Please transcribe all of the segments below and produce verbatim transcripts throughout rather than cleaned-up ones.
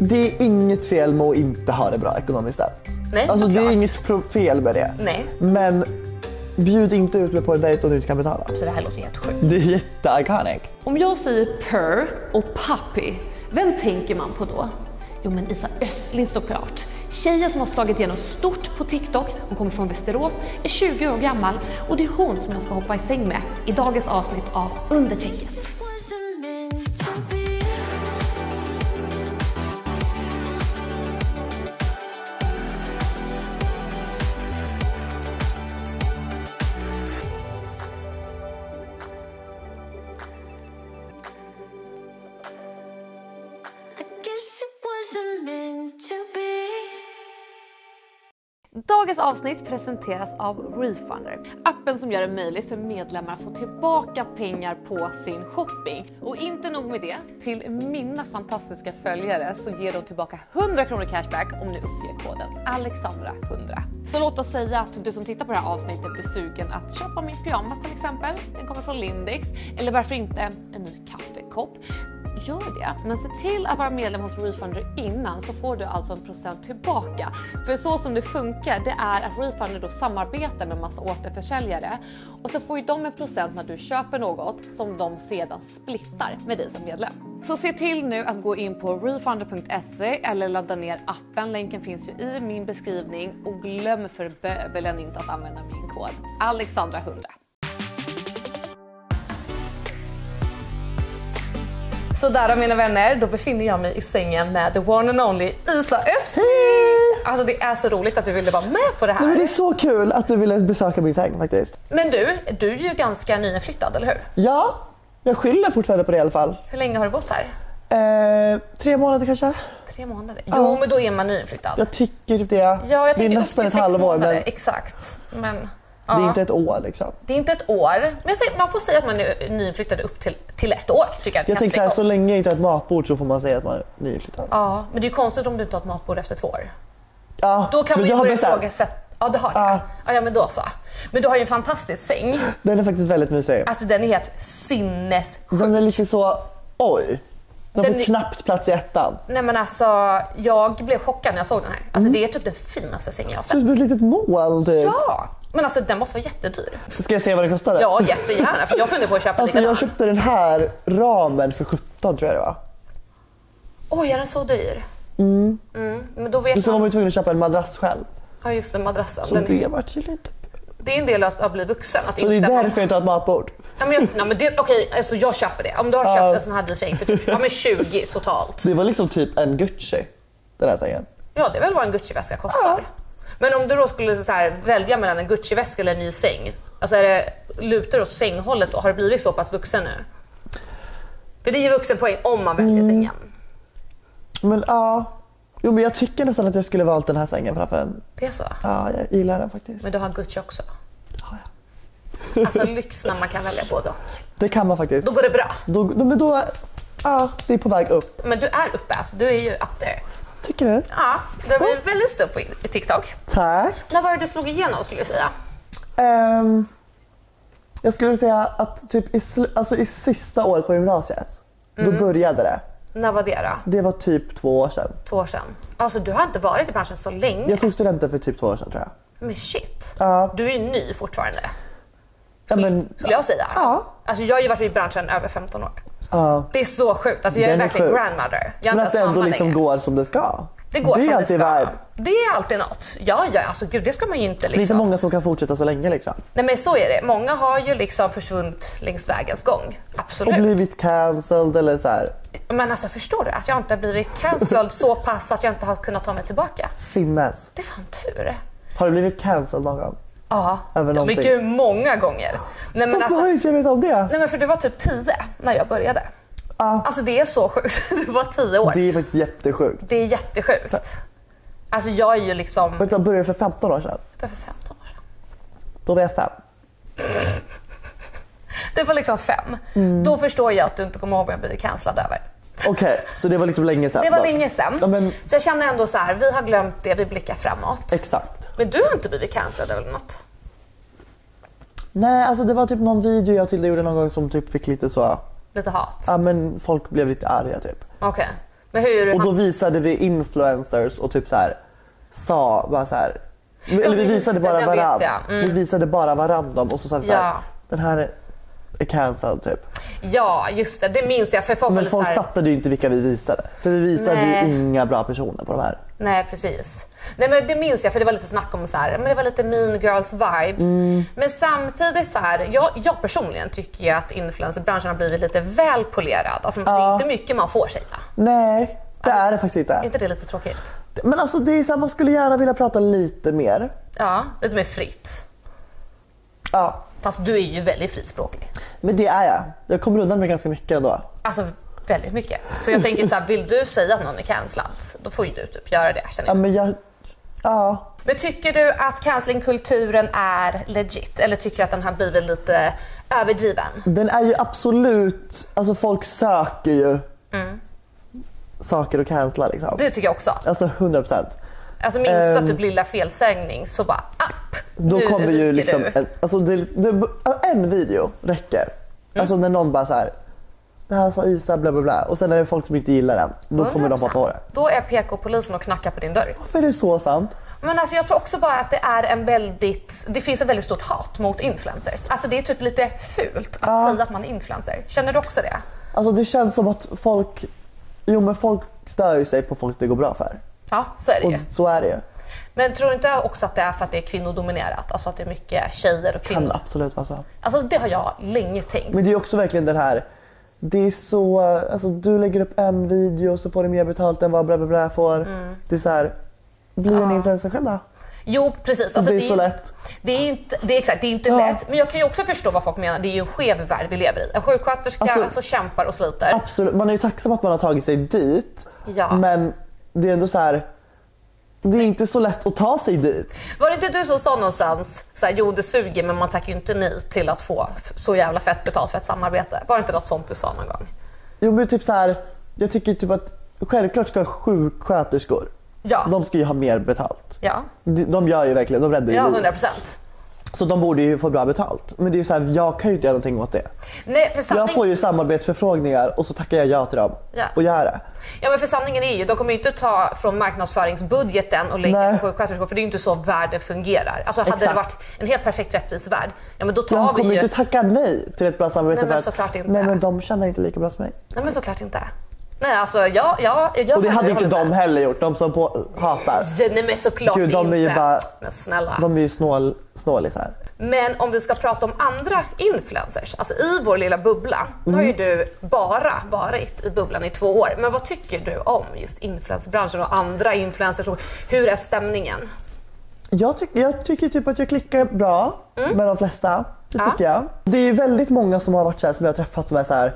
det är inget fel med att inte ha det bra ekonomiskt ställt. Nej, alltså det är klart. inget fel med det. Nej. Men bjud inte ut mig på en dejt om du inte kan betala. Så det här låter helt sjukt. Det är jätte-iconic. Om jag säger purr och puppy, vem tänker man på då? Jo, men Isa Östling såklart. Tjejen som har slagit igenom stort på TikTok. Hon kommer från Västerås, är tjugo år gammal och det är hon som jag ska hoppa i säng med i dagens avsnitt av Undertecken. Dagens avsnitt presenteras av Refunder, appen som gör det möjligt för medlemmar att få tillbaka pengar på sin shopping. Och inte nog med det, till mina fantastiska följare så ger de tillbaka hundra kronor cashback om ni uppger koden Alexandra hundra. Så låt oss säga att du som tittar på det här avsnittet blir sugen att köpa min pyjamas till exempel. Den kommer från Lindex, eller varför inte en ny kaffekopp. Gör det, men se till att vara medlem hos Refunder innan så får du alltså en procent tillbaka. För så som det funkar, det är att Refunder då samarbetar med massa återförsäljare och så får ju de en procent när du köper något som de sedan splittar med dig som medlem. Så se till nu att gå in på refunder punkt se eller ladda ner appen, länken finns ju i min beskrivning och glöm för bövelen inte att använda min kod Alexandra hundra. Så där mina vänner, då befinner jag mig i sängen med the one and only Isa Östling. Alltså det är så roligt att du ville vara med på det här. Nej, men det är så kul att du ville besöka min säng faktiskt. Men du, du är ju ganska nyinflyttad, eller hur? Ja, jag skyller fortfarande på det i alla fall. Hur länge har du bott här? Eh, tre månader kanske. Tre månader? Ja. Jo, men då är man nyinflyttad. Jag tycker typ det. Ja, jag det tänker är nästan upp ett till sex halvår. månader. Men Exakt. Men det är inte ett år liksom. Det är inte ett år. Men jag tänker, man får säga att man är nyinflyttad upp till, till ett år. Tycker jag jag tänker så här, så oss. länge jag inte har ett matbord så får man säga att man är nyinflyttad. Ja, men det är ju konstigt om du inte har ett matbord efter två år. Ja, Då kan men vi jag har börja bestämt. ifrågasätta. Ja, det har jag. Ja. Ja. ja, men då så. Men du har ju en fantastisk säng. Den är faktiskt väldigt mysig. Alltså den är helt sinnessjuk. Den är lite så, oj. Den, Den får är- knappt plats i ettan. Nej men alltså, jag blev chockad när jag såg den här. Alltså det är typ den finaste sängen jag har Så sett. det är ett litet mål typ. Ja, men alltså den måste vara jättedyr. Ska jag se vad den kostade? Ja, jättegärna. För jag funderar på att köpa Alltså likadan. jag köpte den här ramen för sjutton tror jag det var. Oj, är den så dyr? Mm. mm. Men då vet Och så var man... man ju tvungen att köpa en madrass själv. Ja, just det, madrassen. Så Den... det var ju lite... Det är en del av att bli vuxen. Att Så det är inse att man- därför jag inte har ett matbord. Ja, men jag, nej, men det, okej, alltså jag köper det. Om du har köpt Ja. en sån här dyr säng för typ, ja, men tjugo totalt. Det var liksom typ en Gucci, den här sängen. Ja, det är väl vad en Gucci-väska kostar. Men om du då skulle så här, välja mellan en Gucci-väska eller en ny säng. Alltså är det, lutar åt sänghållet då? Har du blivit så pass vuxen nu? För det är ju vuxenpoäng om man väljer Mm. sängen. Men ja, jo men jag tycker nästan att jag skulle valt den här sängen framför den. Det är så. Ja, jag gillar den faktiskt. Men du har Gucci också. Ja, ja. Alltså lyx när man kan välja både och. Det kan man faktiskt. Då går det bra. Då, då, men då, ja, det är på väg upp. Men du är uppe, alltså du är ju up there. Tycker du? Ja, du har blivit väldigt stor på i TikTok. Tack. När var det du slog igenom skulle jag säga? Ehm, jag skulle säga att typ i, sl- alltså i sista året på gymnasiet, då började det. När var det då? Det var typ två år sedan. Två år sedan. Alltså du har inte varit i branschen så länge. Jag tog studenten för typ två år sedan tror jag. Men shit. Ja, Du är ju ny fortfarande. ja men... Skulle jag säga. Ja. Alltså jag har ju varit i branschen över femton år. Ja. Det är så sjukt. Alltså jag är Den är verkligen sjuk. grandmother. Jag är Men inte att det ens ändå mamma liksom längre. går som det ska. Det går det är som alltid det ska. vibe. Det är alltid något. Ja, ja, alltså gud, det ska man ju inte Det är inte liksom. många som kan fortsätta så länge liksom. Nej men så är det. Många har ju liksom försvunnit längs vägens gång. Absolut. Och blivit cancelled eller så här. Men alltså förstår du att jag inte har blivit cancelled så pass att jag inte har kunnat ta mig tillbaka? Sinnes. Det är fan tur. Har du blivit cancelled någon gång? Ja, Över men någonting? gud, många gånger. Nej men, Fast alltså, vad har inte jag vet om det? nej men för du var typ tio när jag började. Ja, Alltså det är så sjukt. Du var tio år. det är faktiskt jättesjukt. Det är jättesjukt. Alltså jag är ju liksom... Vet du, jag började för femton år sedan. Det var för femton år sedan. Då var jag fem. Du var liksom fem. Mm. Då förstår jag att du inte kommer ihåg vad jag blivit cancellad över. Okej, så det var liksom länge sedan. Det var då. länge sedan. Ja, men Så jag känner ändå så här, vi har glömt det, vi blickar framåt. exakt. Men du har inte blivit cancellad över något? Nej, alltså det var typ någon video jag till gjorde någon gång som typ fick lite så... Lite hat? Ja, men folk blev lite arga typ. Okej. Men hur? Och då visade vi influencers och typ så här sa bara så här. Eller vi visade bara det, varann. Mm. Vi visade bara varann dem och så sa vi så här, ja. den här är cancelled typ. Ja, just det. Det minns jag. För folk Men folk här... fattade ju inte vilka vi visade. För vi visade Nej. ju inga bra personer på de här. Nej, precis. Nej, men det minns jag för det var lite snack om så här, men det var lite mean girls vibes. Mm. Men samtidigt så här, jag, jag personligen tycker ju att influencerbranschen har blivit lite väl polerad. Alltså ja. Det är inte mycket man får säga. Nej, det alltså, är det faktiskt inte. Är inte det lite tråkigt? Men alltså det är så här, man skulle gärna vilja prata lite mer. Ja, lite mer fritt. Ja. Fast du är ju väldigt frispråklig. Men det är jag. Jag kommer undan med ganska mycket ändå. Alltså väldigt mycket. Så jag tänker så här, vill du säga att någon är cancellad, då får ju du typ göra det. Känner jag. Ja, men jag... Ja. Men tycker du att cancellingkulturen är legit? Eller tycker du att den har blivit lite överdriven? Den är ju absolut... Alltså folk söker ju mm. saker att cancella liksom. Det tycker jag också. Alltså hundra procent. Alltså minsta um, typ lilla felsägning så bara app. Då nu kommer ju liksom du. en, alltså det, det, en video räcker. Mm. Alltså när någon bara så här, det här sa Isa bla bla bla och sen är det folk som inte gillar den. Då hundra procent kommer de hoppa på det. Då är P K-polisen och knackar på din dörr. Varför är det så sant? Men alltså jag tror också bara att det är en väldigt, det finns en väldigt stort hat mot influencers. Alltså det är typ lite fult att ah. säga att man är influencer. Känner du också det? Alltså det känns som att folk, jo men folk stör ju sig på folk det går bra för. Ja, så är det ju. Och så är det ju. Men tror du inte också att det är för att det är kvinnodominerat? Alltså att det är mycket tjejer och kvinnor? Kan absolut vara så. Alltså det har jag länge tänkt. Men det är också verkligen den här, det är så, alltså du lägger upp en video så får du mer betalt än vad bla bla bla får. Mm. Det är så här, bli en ja. influencer själv då. Jo, precis. Alltså, det är det så är, lätt. Det är inte, det är exakt, det är inte ja. lätt. Men jag kan ju också förstå vad folk menar. Det är ju en skev värld vi lever i. En sjuksköterska alltså, så kämpar och sliter. Absolut, man är ju tacksam att man har tagit sig dit. Ja. Men det är ändå så här, det är inte så lätt att ta sig dit. Var det inte du som sa någonstans så här, jo det suger men man tackar ju inte nej till att få så jävla fett betalt för ett samarbete. Var det inte något sånt du sa någon gång? Jo men typ så här, jag tycker typ att självklart ska sjuksköterskor, ja. de ska ju ha mer betalt. Ja. De, de gör ju verkligen, de räddar ju ja, liv. hundra procent. Så de borde ju få bra betalt. Men det är ju så här, jag kan ju inte göra någonting åt det. Nej, för sanning... Jag får ju samarbetsförfrågningar och så tackar jag ja till dem ja. och gör det. Ja men för sanningen är ju, de kommer ju inte ta från marknadsföringsbudgeten och lägga på sjuksköterskor för det är ju inte så världen fungerar. Alltså hade Exakt. det varit en helt perfekt rättvis värld, ja men då tar jag vi ju... Jag kommer inte tacka nej till ett bra samarbete. Nej men för såklart inte. Nej men de känner inte lika bra som mig. Nej men såklart inte. Nej alltså jag, jag, jag och det hade inte de med. heller gjort, de som på, hatar. Ja, nej men såklart Gud, de är ju inte. Bara, men snälla. De är ju snål, snålis här. Men om vi ska prata om andra influencers, alltså i vår lilla bubbla, mm. då har ju du bara varit i bubblan i två år. Men vad tycker du om just influencerbranschen och andra influencers och hur är stämningen? Jag, tyck, jag tycker typ att jag klickar bra mm. med de flesta, det ja. tycker jag. Det är väldigt många som har varit så här, som jag har träffat som är så här,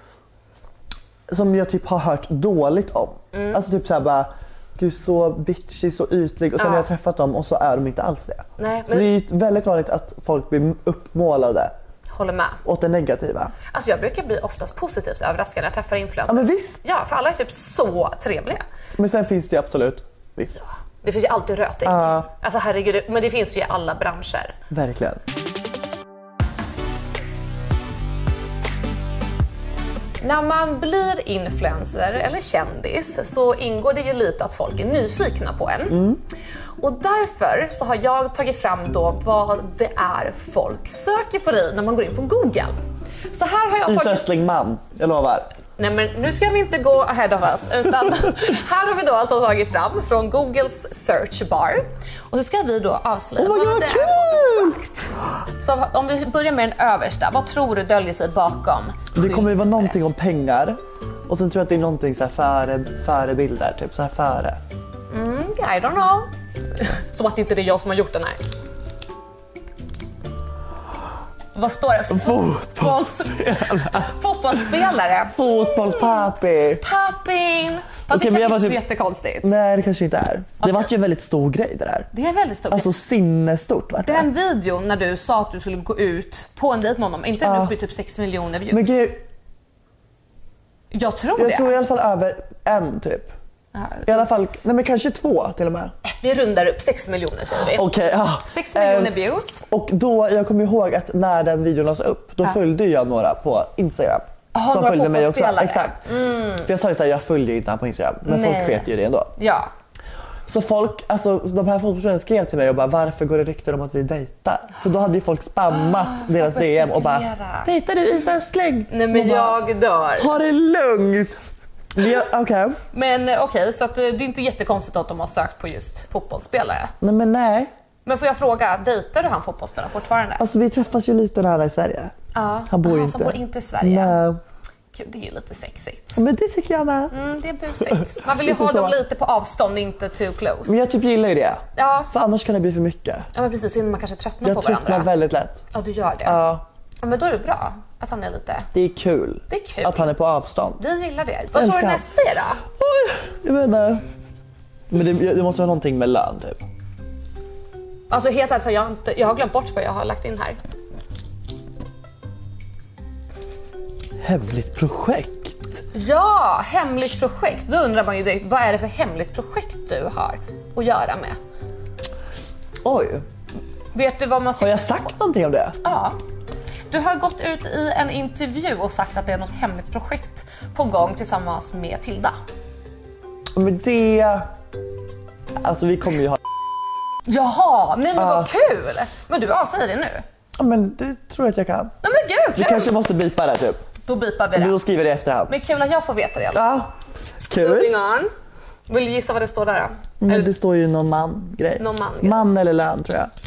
som jag typ har hört dåligt om. Mm. Alltså typ så här bara, gud så bitchy, så ytlig och sen ja. har jag träffat dem och så är de inte alls det. Nej, så men... det är väldigt vanligt att folk blir uppmålade. Håller med. Åt det negativa. Alltså jag brukar bli oftast positivt överraskad när jag träffar influencers. Ja men visst. Ja, för alla är typ så trevliga. Men sen finns det ju absolut, visst. Ja, det finns ju alltid rötägg. Uh. Alltså herregud, men det finns ju i alla branscher. Verkligen. När man blir influencer eller kändis så ingår det ju lite att folk är nyfikna på en. Mm. Och därför så har jag tagit fram då vad det är folk söker på dig när man går in på Google. Så här har jag tagit... Isöstling man, jag lovar. Nej men nu ska vi inte gå ahead of us utan här har vi då alltså tagit fram från Googles search bar. Och så ska vi då avslöja oh my God, vad det är sagt. Så om vi börjar med den översta, vad tror du döljer sig bakom? Det kommer ju vara någonting om pengar. Och sen tror jag att det är någonting så här före, förebilder, typ så här före. Mm, I don't know. Som att inte det är jag som har gjort den här. Vad står det? Fotbollsspelare. Fotbollsspelare. Fotbollspappi. Pappin. Fast okay, det kanske inte är typ... jättekonstigt. Nej, det kanske inte är. Det okay. var ju en väldigt stor grej det där. Det är väldigt stort. Alltså sinnestort var det. Den videon när du sa att du skulle gå ut på en dejt med honom, inte uh. uppe i typ sex miljoner views. Men gud, jag tror jag det. Jag tror i alla fall över en typ. I alla fall, nej men kanske två till och med. Vi rundar upp sex miljoner säger vi. Okej, okay, ja. sex miljoner views. Och då, jag kommer ihåg att när den videon lades upp, då ja. följde jag några på Instagram. Oh, som följde mig också. fotbollsspelare. Exakt. Mm. För jag sa ju såhär, jag följer ju inte han på Instagram. Men Nej. folk sket ju det ändå. Ja. Så folk, alltså de här fotbollsspelarna skrev till mig och bara, varför går det rykten om att vi dejtar? För då hade ju folk spammat Ah, deras folk D M och bara, spekulerar. dejtar du Isa Östling? Nej men Och bara, jag dör. ta det lugnt. Okej. Okay. Men okej, okay, så att det är inte jättekonstigt att de har sökt på just fotbollsspelare. Nej men nej. Men får jag fråga, dejtar du han fotbollsspelaren fortfarande? Alltså vi träffas ju lite nära i Sverige. Ja. Han bor Aha, inte. Han bor inte i Sverige. Nej. Gud, det är ju lite sexigt. Men det tycker jag med. Mm, det är busigt. Man vill ju Lite ha så. dem lite på avstånd, inte too close. Men jag typ gillar ju det. Ja. För annars kan det bli för mycket. Ja men precis, så man kanske tröttnar Jag på tröttnar varandra. väldigt lätt. Ja, du gör det. Ja, Ja, men då är det bra att han är lite... det är kul. Det är kul. Att han är på avstånd. Vi gillar det. Vad Jag tror du älskar. nästa är då? Oj, jag vet inte. Men det, det måste vara någonting med lön typ. Alltså helt ärligt så jag har inte, jag har glömt bort vad jag har lagt in här. Hemligt projekt. Ja, hemligt projekt. Då undrar man ju direkt, vad är det för hemligt projekt du har att göra med? Oj, Vet du vad man har jag sagt någonting om det? Ja. Du har gått ut i en intervju och sagt att det är något hemligt projekt på gång tillsammans med Tilda. Men det... Alltså vi kommer ju ha... Jaha, nej men Ja. vad kul! Men du avsäger det nu? Ja, men det tror jag att jag kan. Nej men gud, Vi kul! kanske måste bipa det typ. Då bipar vi Då det. skriver det i efterhand. Men kul att jag får veta det i alla fall. Ja, kul. Moving on. Vill du gissa vad det står där då? Men Eller- det står ju någon man-grej. Någon man-grej. Man eller lön tror jag.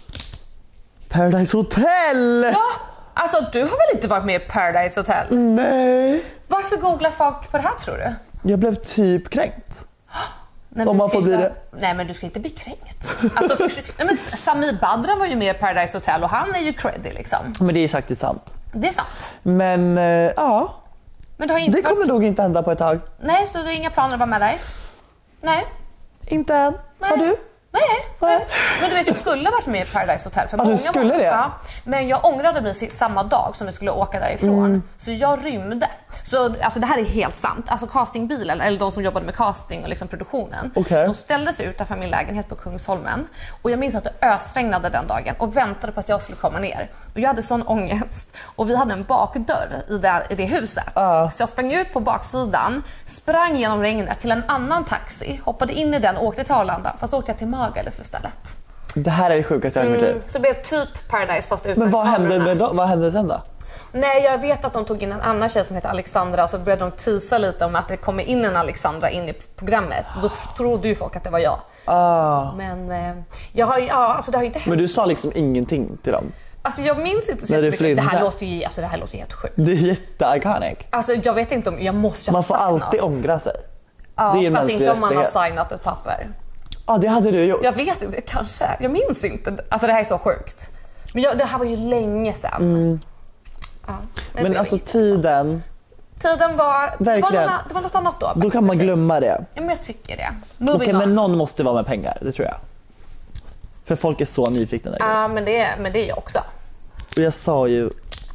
Paradise Hotel! Ja, alltså du har väl inte varit med i Paradise Hotel? Nej. Varför googlar folk på det här tror du? Jag blev typ kränkt. Nej, Om men man får bli Tilda- det. Nej men du ska inte bli kränkt. Alltså, för, nej, men Sami Badran var ju med i Paradise Hotel och han är ju creddy liksom. Men det är faktiskt sant. Det är sant. Men eh, ja, Men du har inte det kommer nog inte hända på ett tag. Nej, så du har inga planer att vara med dig? Nej. Inte än. Har du? Nej. Nej. Men du vet, jag skulle varit med i Paradise Hotel. För Ja, du många skulle var- det? Ja, men jag ångrade mig si- samma dag som vi skulle åka därifrån. Mm. Så jag rymde. Så alltså, det här är helt sant. Alltså castingbilen, eller de som jobbade med casting och liksom produktionen. Okej. De ställde sig utanför min lägenhet på Kungsholmen. Och jag minns att det ösregnade den dagen och väntade på att jag skulle komma ner. Och jag hade sån ångest. Och vi hade en bakdörr i det, i det huset. Ja. Så jag sprang ut på baksidan, sprang genom regnet till en annan taxi, hoppade in i den och åkte till Arlanda. Fast åkte jag till Magaluf istället. Det här är det sjukaste jag har hört i mitt liv. Så det blev typ Paradise fast utan Men vad hände, kamerorna. med då? Vad hände sen då? Nej, jag vet att de tog in en annan tjej som heter Alexandra och så började de tisa lite om att det kommer in en Alexandra in i programmet. Då trodde ju folk att det var jag. Ah. Men eh, jag har ju, ja, alltså det har ju inte hänt. Men du sa liksom ingenting till dem? Alltså jag minns inte så När du jättemycket. Det här flydde. låter ju, alltså det här låter helt sjukt. Det är jätte-iconic. Alltså jag vet inte om, jag måste ha Man får sagt alltid något. ångra sig. Ja, det är ju en fast mänsklig inte om man har rättighet. signat ett papper. Ja, det hade du gjort. Jag vet inte, kanske. Jag minns inte. Alltså det här är så sjukt. Men jag, det här var ju länge sedan. Ja, det Men blev alltså inget. tiden, Tiden var... Det var, Verkligen. något, det var något annat då. då kan man glömma det. Ja, men jag tycker det. Okej, Moving men on. någon måste vara med pengar, det tror jag. För folk är så nyfikna där. Ja, men det, men det är jag också. Och jag sa ju,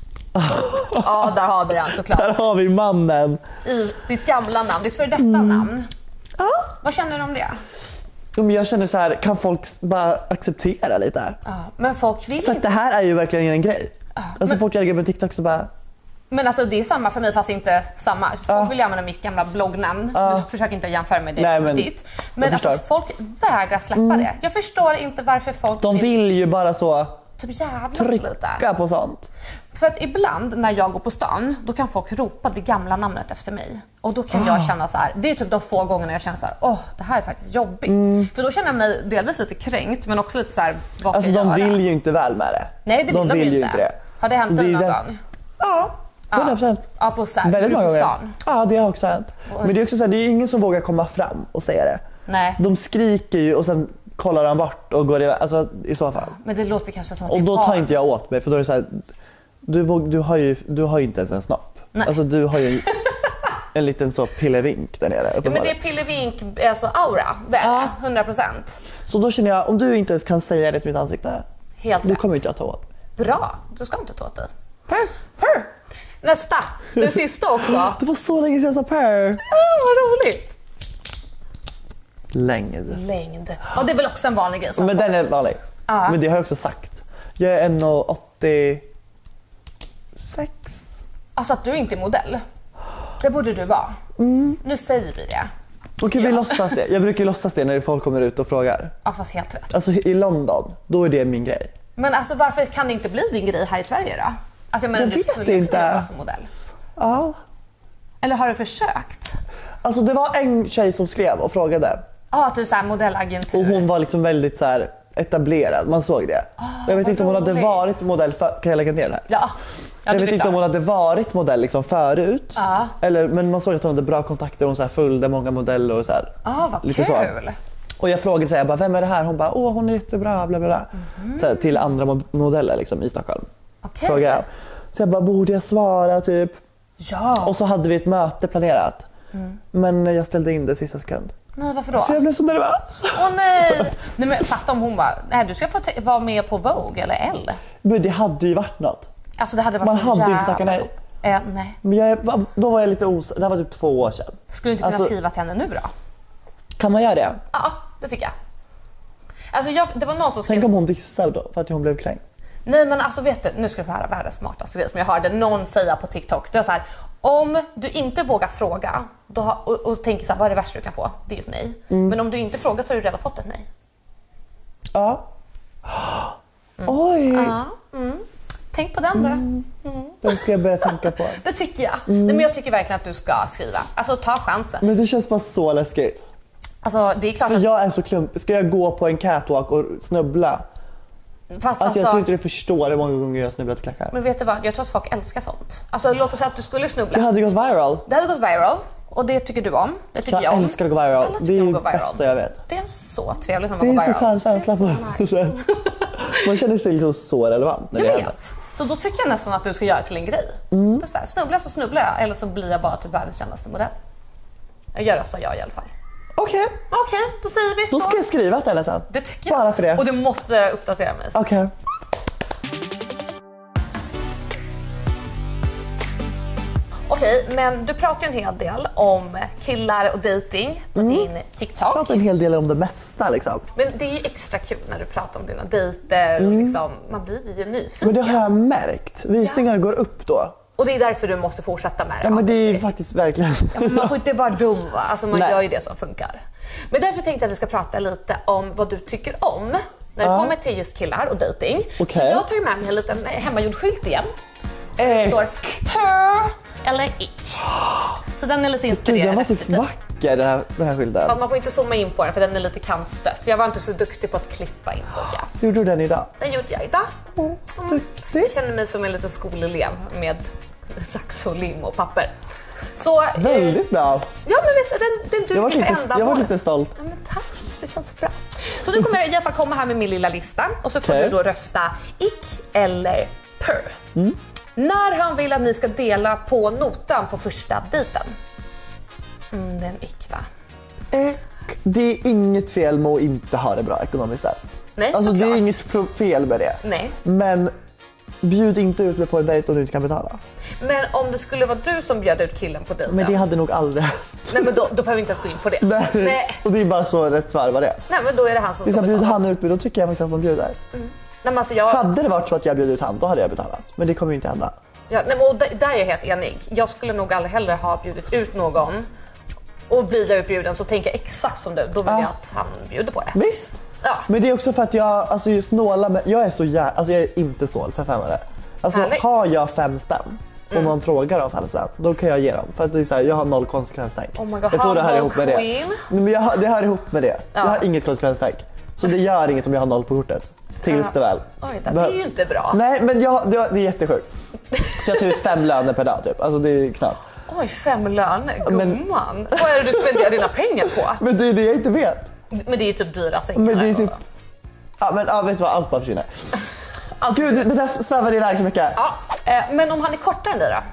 Ja, där har vi den där såklart. har vi mannen. I ditt gamla namn, ditt före detta Mm. namn. Ja. Vad känner du om det? Men jag känner så här, kan folk bara acceptera lite? Ja, men folk vill För att inte. det här är ju verkligen en grej. Alltså men- folk gör det med TikTok så bara, Men alltså det är samma för mig fast inte samma. Folk Ja. vill använda mitt gamla bloggnamn. Ja. Du försöker inte jämföra med det Nej, och men ditt. Men jag alltså, förstår. folk vägrar släppa det. Jag förstår inte varför folk de vill ju bara så typ jävlas lite. trycka på sånt. För att ibland när jag går på stan, då kan folk ropa det gamla namnet efter mig. Och då kan jag känna så här, det är typ de få gångerna jag känner så här, åh, det här är faktiskt jobbigt. För då känner jag mig delvis lite kränkt, men också lite så här, vad Alltså ska jag de göra? vill ju inte väl med det. Nej, det vill de, vill ju ju inte. inte det. Har det hänt Så dig är någon den- gång? Ja, hundra procent. Ja, på så här, Väldigt du många på gånger. stan. Ja, det har också hänt. Men det är också så här, det är ju ingen som vågar komma fram och säga det. Nej, De skriker ju och sen kollar han bort och går iväg. Alltså i så fall. men det låter kanske som att Och det är då barn. tar inte jag åt mig för då är det så här, du, våg- du, har ju, du har ju inte ens en snopp. Nej. Alltså du har ju en liten så pillevink där nere. Ja, men det uppenbarligen. är pillevink, alltså aura, det är det, hundra procent. Så då känner jag, om du inte ens kan säga det till mitt ansikte, Helt då rätt. kommer inte jag ta åt mig. Bra, du ska inte ta åt dig. Per, per. Nästa, det sista också. Åh, Det var så länge sedan jag sa per. vad roligt. Längd. Längd. Ja, det är väl också en vanlig grej. Som Men den är vanlig. Ja. Men det har jag också sagt. Jag är en komma åttiosex. Alltså att du inte är modell. Det borde du vara. Mm. Nu säger vi det. Okej, Ja. vi låtsas det. Jag brukar låtsas det när folk kommer ut och frågar. Ja, fast helt rätt. Alltså i London, då är det min grej. Men alltså varför kan det inte bli din grej här i Sverige då? Alltså jag menar, Jag du vet skulle inte. kunna vara som modell. Ja. Eller har du försökt? Alltså det var en tjej som skrev och frågade. Ja, att du är så här modellagentur. Och hon var liksom väldigt så här etablerad, man såg det. Jag vet vad inte om hon hade roligt. varit modell för... Kan jag lägga ner det här? Ja. Ja, jag du vet är inte klar. om hon hade varit modell liksom förut. Ja. Eller, men man såg att hon hade bra kontakter, hon så här följde många modeller och så här. Ja, vad lite så. kul. Och jag frågade så här, jag bara, vem är det här? Hon bara, åh hon är jättebra, bla bla bla. Mm. Så här, till andra mo- modeller liksom, i Stockholm. Okej. Frågade jag. Så jag bara, borde jag svara typ? Ja. Och så hade vi ett möte planerat. Mm. Men jag ställde in det sista sekund. Nej, varför då? För jag blev så nervös. Åh nej! Nej men fatta om hon bara, nej du ska få te- vara med på Vogue eller Elle. Men det hade ju varit något. Alltså det hade varit Man så hade ju inte jävla- tackat nej. Eh, nej. Men jag, är- då var jag lite osäker, det här var typ två år sedan. Skulle du inte kunna Alltså- skriva till henne nu då? Kan man göra det? Ja, det tycker jag. Alltså jag, det var någon som skrev... Tänk om hon dissade då för att hon blev kränkt. Nej men alltså vet du, nu ska du få höra världens smartaste grej som jag hörde någon säga på TikTok. Det var så här, om du inte vågar fråga då har, och, och tänker så här, vad är det värsta du kan få? Det är ju ett nej. Mm. Men om du inte frågar så har du redan fått ett nej. Ja. Oj, Ja. Mm. Tänk på den då. Mm. den ska jag börja tänka på. Det tycker jag. Mm. Nej, men jag tycker verkligen att du ska skriva. Alltså ta chansen. Men det känns bara så läskigt. Alltså det är klart För att... jag är så klumpig. Ska jag gå på en catwalk och snubbla? Fast Alltså alltså, jag tror inte du förstår hur många gånger jag har snubblat i klackar. men vet du vad? Jag tror att folk älskar sånt. Alltså låt oss säga att du skulle snubbla. Det hade gått viral. Det hade gått viral. Och det tycker du om. Det tycker jag, Jag om. älskar att gå viral. Alla tycker Det är om det att gå viral. bästa jag vet. Det är så trevligt när Det man är går så viral. skön känsla Det är på. så nice. Man känner sig liksom så relevant när Jag det händer. vet. Så då tycker jag nästan att du ska göra det till en grej. Mm. Det är så här, snubblar så snubblar jag. Eller så blir jag bara typ världens kändaste modell. Jag röstar jag i alla fall. Okej, Okej, då säger vi så. då ska jag skriva till henne sen. Det tycker jag. Bara för det. Och du måste uppdatera mig. Okej. Okej, men du pratar ju en hel del om killar och dating på Mm. din TikTok. Prata en hel del om det mesta liksom. Men det är ju extra kul när du pratar om dina dejter och liksom, man blir ju nyfiken. Men det har jag märkt. Visningar går upp då. Och det är därför du måste fortsätta med det. Ja men det är ju obviously. faktiskt verkligen... Ja, men man får inte vara dum va? Alltså man Nej. gör ju det som funkar. Men därför tänkte jag att vi ska prata lite om vad du tycker om när det Ja. kommer till just killar och dating. Okej. Så jag har tagit med mig en liten hemmagjord skylt igen. Eh, Det står pö eller ick. Så den är lite Gud, inspirerad. den var efter typ tid. vacker den här, den här skylten. Fast man får inte zooma in på den för den är lite kantstött. Jag var inte så duktig på att klippa insåg jag. Gjorde du den idag? Den gjorde jag idag. Oh, duktig. Jag känner mig som en liten skolelev med sax och lim och papper. Så, eh, Väldigt bra. Ja men vet du, den, den Jag var, duger för lite, jag var ändamål. lite stolt. Ja, men tack, det känns bra. Så nu kommer jag i alla fall komma här med min lilla lista och så får Okej. du då rösta ick eller purr. Mm. När han vill att ni ska dela på notan på första dejten. Mm, det är en ick va? Eh, Det är inget fel med att inte ha det bra ekonomiskt där. Nej, Alltså det är såklart. inget pro- fel med det. Nej. Men bjud inte ut mig på en dejt om du inte kan betala. Men om det skulle vara du som bjöd ut killen på dejten. Men det hade nog aldrig hänt. Nej men då, då behöver vi inte ens gå in på det. Nej. Nej. Och det är bara så rätt svar vad det är. Nej men då är det han som Det är ska så här, bjuder betala. han ut mig, då tycker jag faktiskt att man bjuder. Nej, men alltså jag, Hade det varit så att jag bjöd ut han, då hade jag betalat. Men det kommer ju inte hända. ja, nej, men och där där är jag helt enig. Jag skulle nog aldrig heller ha bjudit ut någon. Och blir jag utbjuden så tänker jag exakt som du. Då vill Ja. jag att han bjuder på det. Visst? Ja. Men det är också för att jag, alltså just snåla med, jag är så jä... alltså jag är inte snål för femmare. Alltså Härligt. har jag fem spänn och någon frågar om fem spänn, då kan jag ge dem. För att det är så här, jag har noll konsekvenstänk. Oh my God, jag tror det hör humble ihop med det. queen. Nej, men jag, har- det hör ihop med det. Ja. Jag har inget konsekvenstänk. Så det gör inget om jag har noll på kortet. Tills det väl. Oj, det är ju inte bra. Nej, men jag, det, det är jättesjukt. Så jag tar ut fem löner per dag typ. Alltså det är knas. Oj, fem löner, Men- gumman. Vad är det du spenderar dina pengar på? Men det är det jag inte vet. Men det är ju typ dyra sängar. Men det är typ... Ja men ja, vet du vad, allt bara försvinner. Gud, det där svävade iväg så mycket. Ja, eh, men om han är kortare än dig då?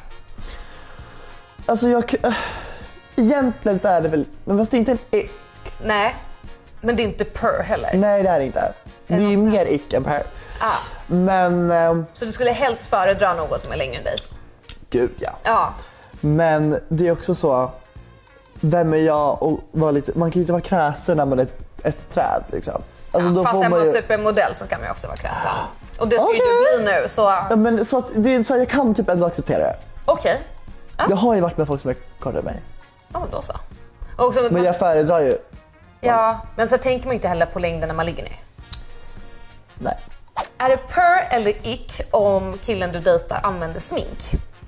Alltså jag... äh, Egentligen så är det väl... Men fast det är inte en ick. Nej, men det är inte purr heller. Nej det är det inte. Det är ju mer ick än per. Ah, Men... ehm, så du skulle helst föredra något som är längre än dig? Gud ja. Ja. Men det är också så... Vem är jag och vara lite... Man kan ju inte vara kräsen när man är ett, ett träd liksom. Alltså, då Fast får är man man ju... supermodell så kan man ju också vara kräsen. Och det ska ju Okej. du bli nu så... Ja, men så att det är så här, jag kan typ ändå acceptera det. Okej. Okay. Ja. Jag har ju varit med folk som är kortare än mig. Ja, men då så. Och också, men jag föredrar ju... Ja, men så tänker man inte heller på längden när man ligger ner. Nej. Är det per eller ick om killen du dejtar använder smink?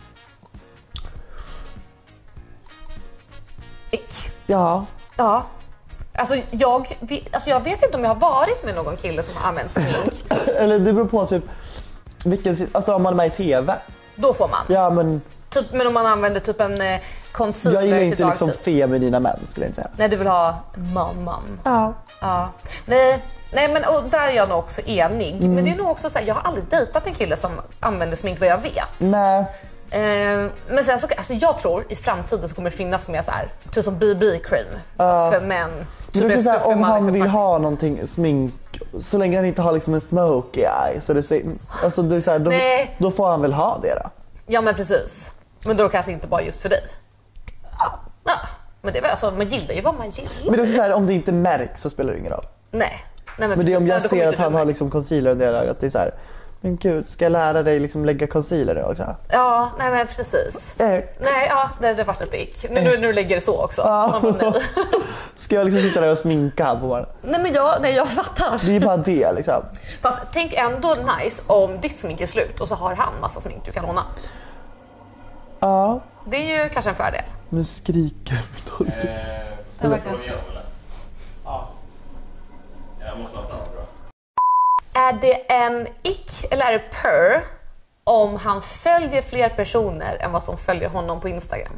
Ick. Ja. Ja. Alltså jag, alltså jag vet inte om jag har varit med någon kille som har använt smink. Eller det beror på typ vilken, alltså om man är med i tv. Då får man. Ja, men typ, men om man använder typ en eh, concealer. Jag gillar inte till liksom feminina män, skulle jag inte säga. Nej, du vill ha man-man. Ja. Ja. Nej, nej, men och där är jag nog också enig. Mm. Men det är nog också så här, jag har aldrig dejtat en kille som använder smink vad jag vet. Nej. Eh, men sen så, alltså jag tror i framtiden så kommer det finnas mer så här, typ som B B-cream uh, för män. Men det är så här, om han vill ha någonting smink, så länge han inte har liksom en smoky eye så det syns. Alltså det är så här, då, då får han väl ha det då. Ja, men precis. Men då kanske inte bara just för dig. Ja, ja men det är väl alltså, man gillar ju vad man gillar. Men det är också så här, om det inte märks så spelar det ingen roll. Nej. Nej men, men det är om jag ser att han med. har liksom concealer under ögat, det är så här, men gud, ska jag lära dig liksom lägga concealer också? Ja, nej men precis. Äh. Nej, ja, det har varit lite ick. Nu, nu, nu lägger det så också. Ja. Man bara, nej. Ska jag liksom sitta där och sminka han på morgonen? Nej men jag, nej, jag fattar. Det är bara det liksom. Fast tänk ändå nice om ditt smink är slut och så har han massa smink du kan låna. Ja. Det är ju kanske en fördel. Nu skriker mitt håll typ. Eh, det var igenom, eller? Ja. Jag måste ha något annat, bra. Är det en ick eller är det per om han följer fler personer än vad som följer honom på Instagram?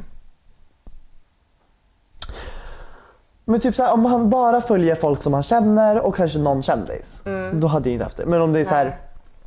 Men typ så här, om han bara följer folk som han känner och kanske någon kändis, mm. då hade jag inte haft det. Men om det är så här,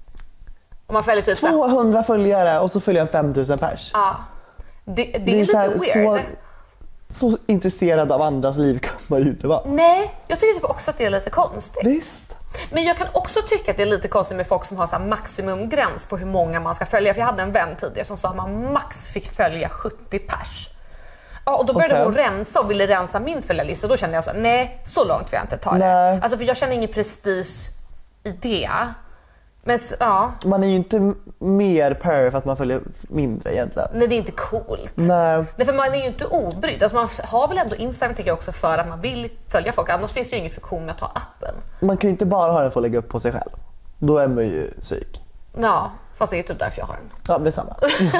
om man följer typ tvåhundra följare och så följer han femtusen pers. Ja. Det, det, det är, är lite så, här, weird. Så, så intresserad av andras liv kan man ju inte vara. Nej, jag tycker typ också att det är lite konstigt. Visst. Men jag kan också tycka att det är lite konstigt med folk som har så här maximumgräns på hur många man ska följa. För jag hade en vän tidigare som sa att man max fick följa sjuttio pers. Ja, och då började okay. hon rensa och ville rensa min följarlista. Då kände jag så här, nej, så långt vill jag inte ta det. Nej. Alltså för jag känner ingen prestige i det. Men ja. Man är ju inte mer per för att man följer mindre egentligen. Nej, det är inte coolt. Nej. Nej, för man är ju inte obrydd. Alltså man har väl ändå Instagram tycker jag också för att man vill följa folk. Annars finns det ju ingen funktion med att ta appen. Man kan ju inte bara ha den för att lägga upp på sig själv. Då är man ju psyk. Ja, fast det är typ därför jag har den. Ja, det är samma.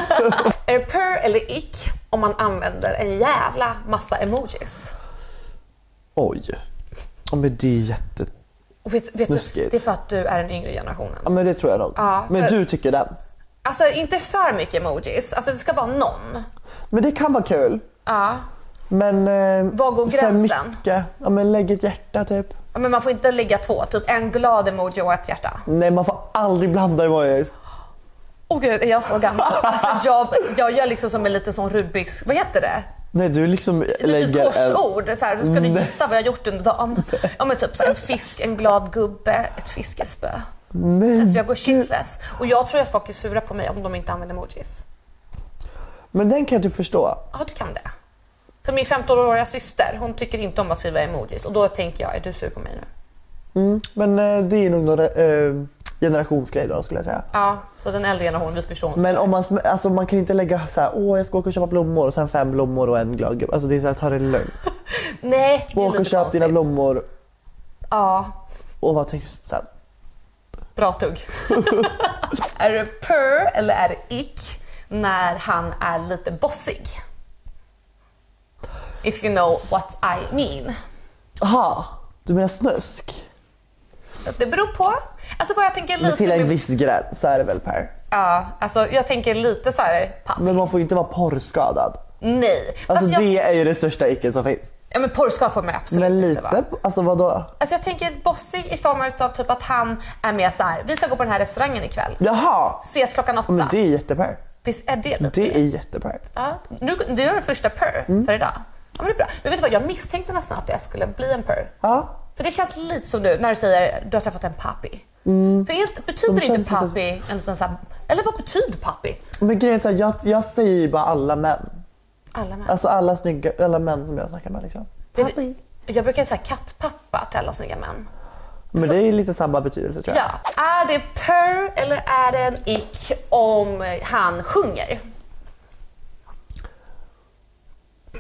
Är det per eller ick om man använder en jävla massa emojis? Oj. Men det är jätte... Och vet, vet du, det är för att du är den yngre generationen. Ja, men det tror jag nog. Ja, men för... du tycker den? Alltså inte för mycket emojis. Alltså det ska vara någon. Men det kan vara kul. Ja. Men... Eh, Var går gränsen? Mycket. Ja, men lägg ett hjärta typ. Ja, men man får inte lägga två. Typ en glad emoji och ett hjärta. Nej, man får aldrig blanda emojis. Åh oh, gud, är jag så gammal? Alltså jag, jag gör liksom som en liten sån Rubiks... Vad heter det? Nej, du liksom lägger ett korsord. En... Så här, då ska du gissa vad jag har gjort under dagen. Ja, men typ så här, en fisk, en glad gubbe, ett fiskespö. Men alltså jag går shitless. Och jag tror att folk är sura på mig om de inte använder emojis. Men den kan du förstå. Ja, du kan det. För min femtonåriga syster, hon tycker inte om att skriva emojis. Och då tänker jag, är du sur på mig nu? Mm, men eh, det är nog några... Eh... generationsgrej då skulle jag säga. Ja, så den äldre generationen vi förstår. Men om man, alltså man kan inte lägga så här, åh jag ska åka och köpa blommor och sen fem blommor och en glad gubbe. Alltså det är så här, ta det lugnt. Nej, det är åk och köp konstigt. Dina blommor. Ja. Och var tyst sen. Bra tugg. Är det per eller är det ick när han är lite bossig? If you know what I mean. Aha, du menar snusk? Det beror på. Alltså bara jag tänker lite... Men till en viss gräns så är det väl per. Ja, alltså jag tänker lite så här... Papp. Men man får ju inte vara porrskadad. Nej. Alltså, alltså jag... det är ju det största icken som finns. Ja, men porrskadad får man absolut men lite, inte vara. Alltså vadå? Alltså jag tänker bossig i form av typ att han är med så här. Vi ska gå på den här restaurangen ikväll. Jaha. Ses klockan åtta. Men det är jätteper. Det är det lite. Det är jätteper. Ja, nu, det är den första per mm. för idag. Ja, men det är bra. Men vet du vad, jag misstänkte nästan att jag skulle bli en per. Ja. För det känns lite som du när du säger du har träffat en papi. Mm. För helt, betyder inte papi lite... en liten så här, eller vad betyder papi? Men grejen är så här, jag, jag säger ju bara alla män. Alla män? Alltså alla snygga, alla män som jag snackar med liksom. Papi. Jag brukar säga kattpappa till alla snygga män. Men så... det är lite samma betydelse tror jag. Ja. Är det per eller är det en ick om han sjunger?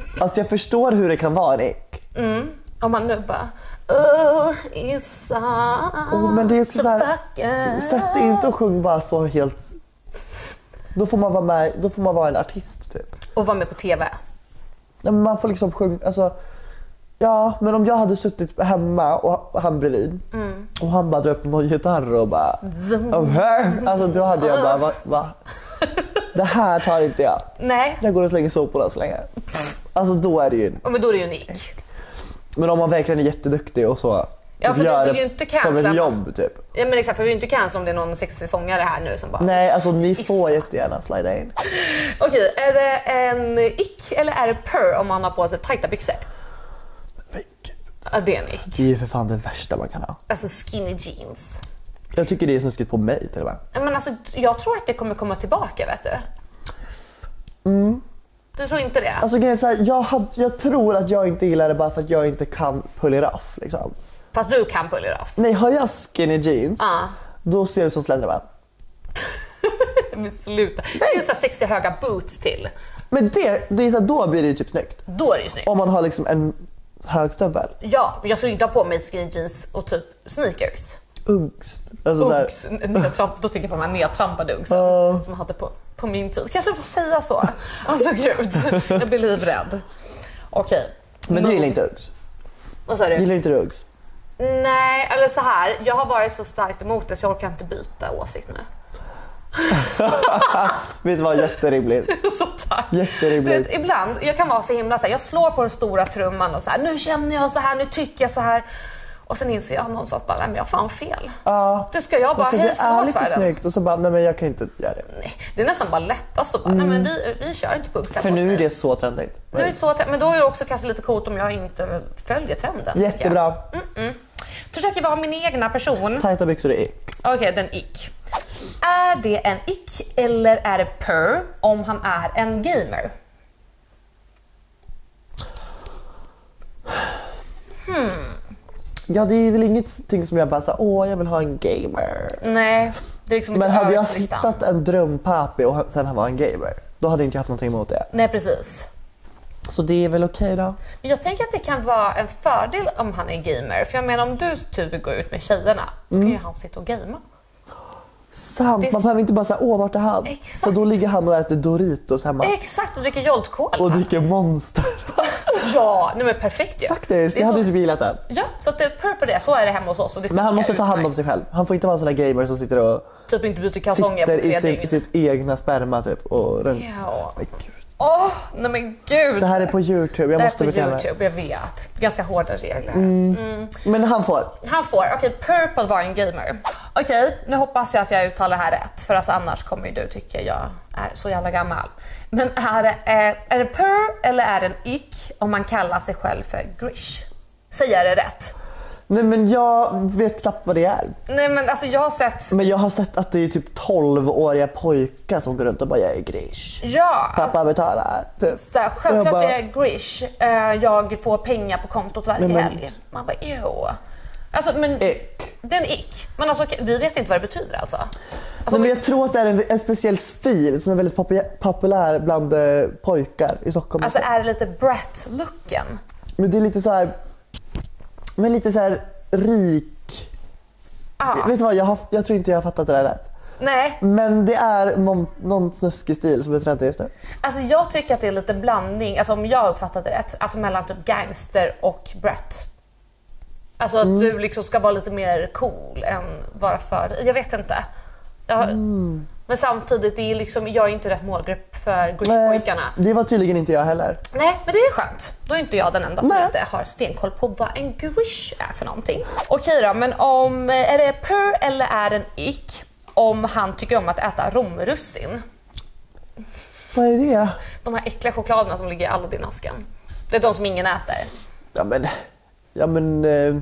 Alltså jag förstår hur det kan vara en ick. Mm. Om man nu bara oh, Issa, oh, men det är också så så här, vacker. sätt dig inte och sjung bara så helt. Då får man vara med, då får man vara en artist typ. Och vara med på tv. Ja, men man får liksom sjunga, alltså. Ja, men om jag hade suttit hemma och han bredvid mm. och han bara drar upp någon gitarr och bara oh, her. Alltså då hade jag bara va, va? Det här tar inte jag. Nej. Jag går och slänger soporna så länge. Alltså då är det ju. Ja, men då är det ju en ick. Men om man verkligen är jätteduktig och så. Ja, för gör du vill ju inte cancella. Som ett jobb typ. Ja men exakt, för vi vill inte cancella om det är någon sexig sångare här nu som bara. Nej, alltså ni får jättegärna slida in. Okej, är det en ick eller är det purr om man har på sig tajta byxor? Men gud. Ja, det är en ick. Det är ju för fan det värsta man kan ha. Alltså skinny jeans. Jag tycker det är snuskigt på mig till och med. Men alltså jag tror att det kommer komma tillbaka, vet du. Mm. Du tror inte det? Alltså grejen är så här, jag, hade, jag tror att jag inte gillar det bara för att jag inte kan pull it off liksom. Fast du kan pull it off. Nej, har jag skinny jeans, uh. då ser jag ut som Slenderman. Men sluta. Det är ju så sexiga höga boots till. Men det, det är så här, då blir det ju typ snyggt. Då är det ju snyggt. Om man har liksom en hög stövel. Ja, men jag skulle inte ha på mig skinny jeans och typ sneakers. Uggs. Alltså Uggs. Nedtramp, då tänker jag på de här nedtrampade uggsen uh. som jag hade på, på min tid. Kan jag sluta säga så? Alltså gud, jag blir livrädd. Okej. Okay. Men du gillar inte Uggs? Vad sa du? Gillar inte du Uggs? Nej, eller så här. Jag har varit så starkt emot det så jag kan inte byta åsikt nu. Vet du vad, jätterimligt. Så tack. Jätterimligt. Vet, ibland, jag kan vara så himla så här, jag slår på den stora trumman och så här, nu känner jag så här, nu tycker jag så här. Och sen inser jag någonstans bara, nej men jag har fan fel. Ja. Det ska jag bara, alltså, hej, det är lite för snyggt och så bara, nej men jag kan inte göra det. Nej, det är nästan bara lättast att bara, mm. nej men vi, vi kör inte Pugs. För nu är det så trendigt. Nu är det så, men då är det också kanske lite coolt om jag inte följer trenden. Jättebra. Mm -mm. Försöker vara min egna person. Tajta byxor är ick. Okej, okay, den ick. Är det en ick eller är det purr om han är en gamer? Hmm. Ja, det är väl ingenting som jag bara säger, åh jag vill ha en gamer. Nej, det är liksom men hade jag listan. hittat en drömpapi och sen han var en gamer, då hade jag inte haft någonting emot det. Nej, precis. Så det är väl okej då? Men jag tänker att det kan vara en fördel om han är gamer. För jag menar, om du typ går ut med tjejerna, då kan mm. ju han sitta och gamea. Sant, är... man behöver inte bara säga, åh vart är han? Exakt. För då ligger han och äter Doritos hemma. Exakt, och dricker Jolt Cola. Och dricker Monster. Ja, nej men perfekt ju. Ja. Faktiskt, jag så... hade ju typ gillat det. Ja, så att det är purr på det, så är det hemma hos oss. Och det men han måste ta hand om sig själv. Han får inte vara en sån där gamer som sitter och typ inte byter kalsonger sitter på tre i sin, dygn. sitt egna sperma typ. Och rönt. Ja. Men gud. Åh, oh, nej men gud. Det här är på YouTube, jag det måste betala. Det är på betala. YouTube, jag vet. Ganska hårda regler. Mm. Mm. Men han får. Han får, okej, okay, purr på att vara en gamer. Okej, okay, nu hoppas jag att jag uttalar det här rätt. För alltså annars kommer ju du tycka jag är så jävla gammal. Men är det, är, är det purr eller är det en ick om man kallar sig själv för grish? Säger jag det rätt? Nej men jag vet knappt vad det är. Nej men alltså jag har sett... Men jag har sett att det är typ tolv-åriga pojkar som går runt och bara, jag är grish. Ja. Pappa alltså, betalar. Typ. Så här, självklart bara... är jag grish. Jag får pengar på kontot varje men... helg. Man bara, ew. Alltså men... Ick. Det är en ick. Men alltså vi vet inte vad det betyder alltså. alltså Nej, men jag tror att det är en, en speciell stil som är väldigt populär, populär bland eh, pojkar i Stockholm. Alltså är det lite brat-looken? Men det är lite så här... Men lite så här rik. Ah. Vet du vad, jag, har, jag tror inte jag har fattat det där rätt. Nej. Men det är någon, någon snuskig stil som är trendig just nu. Alltså jag tycker att det är lite blandning, alltså om jag har uppfattat det rätt, alltså mellan typ gangster och brat. Alltså att mm. du liksom ska vara lite mer cool än vara för, jag vet inte. Jag, mm. Men samtidigt, det är liksom, jag är inte rätt målgrupp för grish-pojkarna. Det var tydligen inte jag heller. Nej, men det är skönt. Då är inte jag den enda som inte har stenkoll på vad en grish är för någonting. Okej då, men om, är det purr eller är det en ick om han tycker om att äta romrussin? Vad är det? De här äckliga chokladerna som ligger i Aladdin-asken. Det är de som ingen äter. Ja men, ja men... Eh...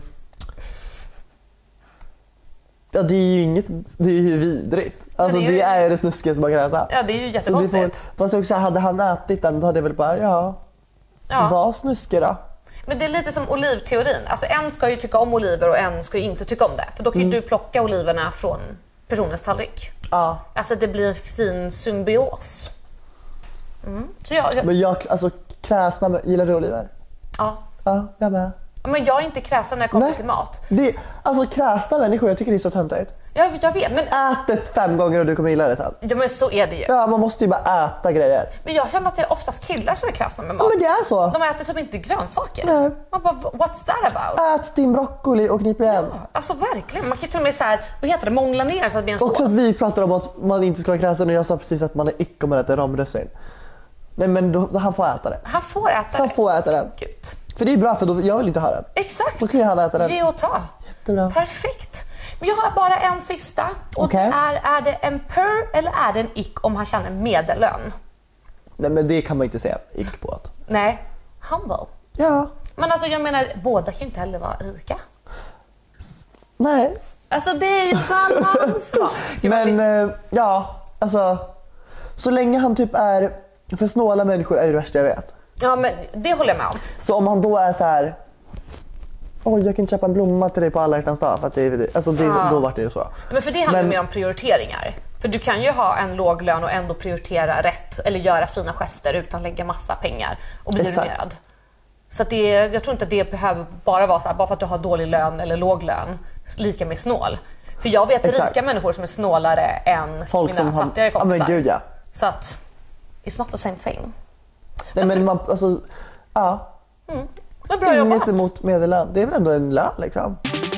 Ja, det är ju inget, det är ju vidrigt. Alltså det är ju det, är det snuskigaste man kan äta. Ja, det är ju jättekonstigt. Fast också, hade han ätit den, då hade jag väl bara, ja, ja. Vad snuskig då? Men det är lite som olivteorin. Alltså en ska ju tycka om oliver och en ska ju inte tycka om det. För då kan ju mm. du plocka oliverna från personens tallrik. Ja. Alltså det blir en fin symbios. Mm. Så jag, jag... Men jag, alltså kräsna, gillar du oliver? Ja. Ja, jag med. Men jag är inte kräsen när jag kommer Nej. till mat. Det, alltså kräsna människor, jag tycker det är så töntigt. Jag, jag vet, men, Ät det fem gånger och du kommer gilla det sen. ja, men så är det ju. Ja, man måste ju bara äta grejer. Men jag känner att det är oftast killar som är kräsna med mat. Ja, men det är så. De äter typ inte grönsaker. Nej. Man bara, what's that about? Ät din broccoli och knip igen. Alltså verkligen, man kan ju till och med så här, vad heter det, mångla ner så att det blir en Också att sås. vi pratar om att man inte ska vara kräsen och jag sa precis att man är ick om man äter ramrussin. Nej, men då, då han får äta det. Han får äta Han det. får äta den. Gud. För det är bra, för då, jag vill inte ha den. Exakt. Då kan ju han äta den. Ge och ta. Jättebra. Perfekt. Men jag har bara en sista. Och Okej. det är, är det en per eller är det en ick om han tjänar medellön? Nej, men det kan man inte säga ick på att. Nej, humble. Ja, Men alltså jag menar, båda kan ju inte heller vara rika. nej. Alltså det är ju balans va? Gud, vad Men vi- eh, ja, alltså så länge han typ är, för snåla människor är ju det värsta jag vet. Ja men det håller jag med om. Så om han då är så här, oj jag kan köpa en blomma till dig på alla hjärtans dag, för att det är, alltså det, Ja. då vart det ju så. Men för det handlar Men- mer om prioriteringar. För du kan ju ha en låg lön och ändå prioritera rätt eller göra fina gester utan att lägga massa pengar och bli Exakt. ruinerad. Så att det, jag tror inte att det behöver bara vara så här, bara för att du har dålig lön eller låg lön, lika med snål. För jag vet Exakt. rika människor som är snålare än Folk mina som har, fattigare ja kompisar. men gud ja. Så att, it's not the same thing. Nej men man, alltså, ja. Men bra jobbat. Inget emot medellön, det är väl ändå en lön liksom.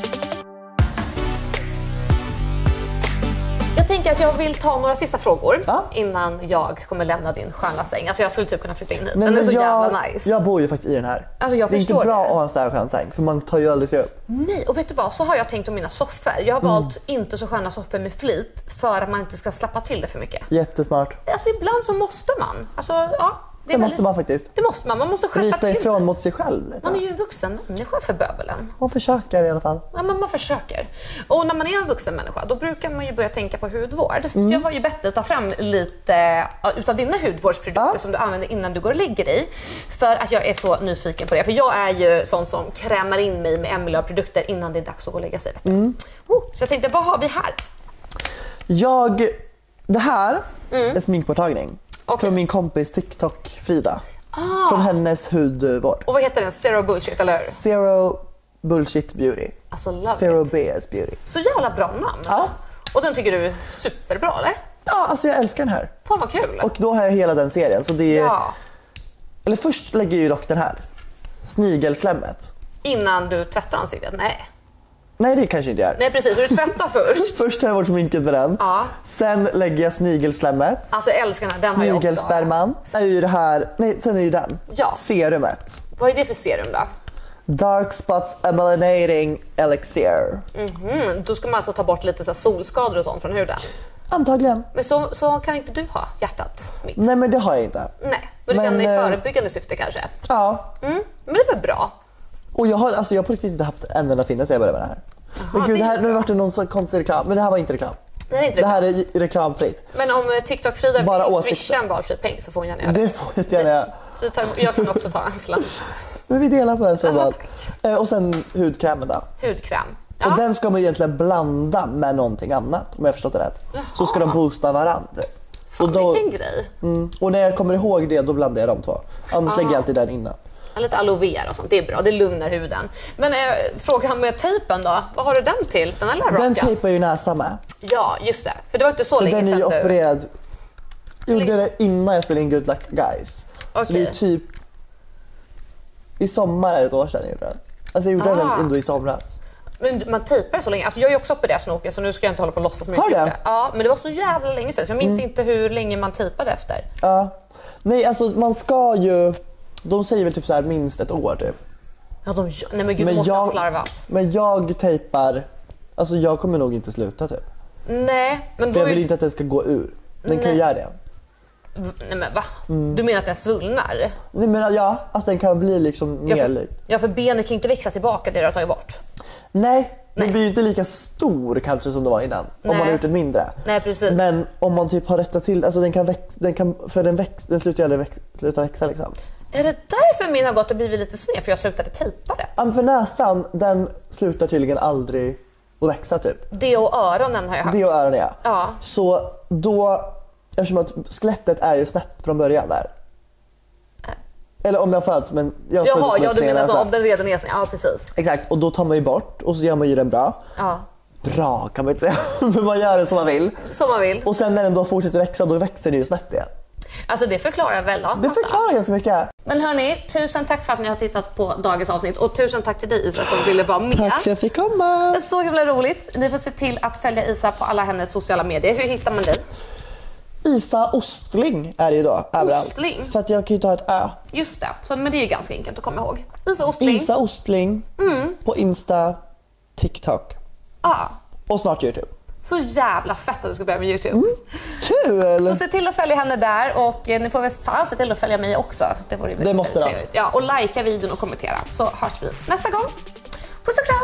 Jag tänker att jag vill ta några sista frågor Ja. innan jag kommer lämna din sköna säng. Alltså jag skulle typ kunna flytta in hit. Men Den är så jag, jävla nice. jag bor ju faktiskt i den här. Alltså, jag det är förstår inte bra det. att ha en sån här skön säng, för man tar ju aldrig sig upp. Nej, och vet du vad? Så har jag tänkt om mina soffor. Jag har valt inte så sköna soffor med flit för att man inte ska slappa till det för mycket. Jättesmart. Alltså ibland så måste man. Alltså ja. Det, är måste väldigt- man faktiskt. Det måste man. Man måste skärpa Bryta till ifrån sig. mot sig själv lite. Man är ju en vuxen människa för böbelen. Man försöker i alla fall. Ja, men man försöker. Och när man är en vuxen människa då brukar man ju börja tänka på hudvård. Så Mm. jag var ju bättre att ta fram lite ja, utav dina hudvårdsprodukter Ja. som du använder innan du går och lägger dig. För att jag är så nyfiken på det. För jag är ju sån som krämar in mig med Emilio-produkter innan det är dags att gå och lägga sig. Vet du. Mm. Oh, så jag tänkte, vad har vi här? Jag, det här är sminkborttagning. Mm. Okej. Från min kompis TikTok Frida. Ah. Från hennes hudvård. Och vad heter den? Zero bullshit, eller hur? Zero Bullshit Beauty. Alltså love Zero it. B S Beauty. Så jävla bra namn. Ja. Och den tycker du är superbra, eller? Ja, alltså jag älskar den här. Fan vad kul. Och då har jag hela den serien. Så det är, Ja. eller först lägger jag ju dock den här. Snigelslemmet. Innan du tvättar ansiktet? Nej. Nej, det kanske inte gör. Nej precis, så du tvättar först. Först tar jag bort sminket med den. Ja. Sen lägger jag snigelslemmet. Alltså jag älskar den här, den har jag också. Snigelsperman. Sen är ju det här, nej, sen är ju den. Ja. Serumet. Vad är det för serum då? Dark Spots Emanating Elixir. Mhm, då ska man alltså ta bort lite så här solskador och sånt från huden. Antagligen. Men så, så kan inte du ha hjärtat mitt? Nej, men det har jag inte. Nej, men du Men, känner i eh, förebyggande syfte kanske? Ja. Mm, men det är väl bra? Och jag har, alltså jag har på riktigt inte haft en enda finne sedan jag började med det här. men det gud, är det här, bra. nu vart det någon sån konstig reklam. Men det här var inte reklam. Det är inte Det här reklam. är reklamfritt. Men om eh, TikTok-Frida Bara vill åsikter. swisha en valfri peng så får hon gärna göra det. Det får jag inte gärna göra. Vi tar, jag kan också ta en slant. Men vi delar på en sån Ja, val. Eh, Och sen hudkrämen då. Hudkräm. Och Ja. den ska man ju egentligen blanda med någonting annat, om jag har förstått det rätt. Så ska de boosta varandra. Typ. Fan, Och, då, vilken grej. mm, och när jag kommer ihåg det, då blandar jag de två. Annars lägger jag alltid den innan. Ja, lite aloe vera och sånt, det är bra, det lugnar huden. Men eh, frågan med tejpen då, vad har du den till? Den här lilla Den rocka? tejpar ju näsan med. Ja, just det. För det var inte så Och länge den är ju sedan du... opererad. Jag gjorde Liksom. det innan jag spelade in Good Luck Guys. Så det är ju Okej. typ... I sommar är det ett år sedan jag gjorde den. Alltså jag gjorde Ah. den ändå i somras. Men man tejpar så länge. Alltså jag är ju också opererad snoken så nu ska jag inte hålla på och låtsas som jag Har gjorde du? Ja, men det var så jävla länge sedan så jag minns inte hur länge man tejpade efter. Ja. Nej, alltså man ska ju... De säger väl typ så här minst ett år typ. Ja, de gör- Nej men gud, Men de måste ha jag- slarvat. Men jag tejpar... Alltså jag kommer nog inte sluta typ. Nej, men För då jag vill är... ju inte att den ska gå ur. Den kan ju Nej. göra det. Nej men va? Mm. Du menar att den svullnar? Nej men ja, att den kan bli liksom Ja, mer för, lik. ja, för benet kan ju inte växa tillbaka det du har tagit bort. Nej, den Nej. blir ju inte lika stor kanske som det var innan. Om Nej. man har gjort det mindre. Nej precis. Men om man typ har rättat till, alltså den kan växa, den kan, för den, väx, den slutar ju aldrig väx, sluta växa liksom. Är det därför min har gått och blivit lite sned för jag slutade tejpa det? Ja, men för näsan, den slutar tydligen aldrig att växa typ. Det och öronen har jag haft. Det och öronen ja. Ja. Så då, eftersom att skelettet är ju snett från början där. Eller om jag föds, men jag föds Jaha, med ja du menar snednäsa. så om den redan är sned. Ja precis. Exakt, och då tar man ju bort och så gör man ju den bra. Ja. Bra kan man inte säga, för man gör det som man vill. Som man vill. Och sen när den då fortsätter växa, då växer den ju snett igen. Alltså det förklarar väldigt massa. Det förklarar ganska mycket. Men hörni, tusen tack för att ni har tittat på dagens avsnitt. Och tusen tack till dig Isa som ville vara med. Tack för att jag fick komma. Det är så himla roligt. Ni får se till att följa Isa på alla hennes sociala medier. Hur hittar man dig? Isa Ostling är det ju då, överallt. Ostling? För att jag kan ju ta ett ö. Just det, så, men det är ju ganska enkelt att komma ihåg. Isa Ostling. Isa Ostling Mm. på Insta, TikTok Ja, och snart YouTube. så jävla fett att du ska börja med YouTube. Mm. Kul! Så se till att följa henne där och eh, ni får väl fan se till att följa mig också. Det vore Det måste väldigt de. trevligt. Ja, och likea videon och kommentera så hörs vi nästa gång. Puss och kram!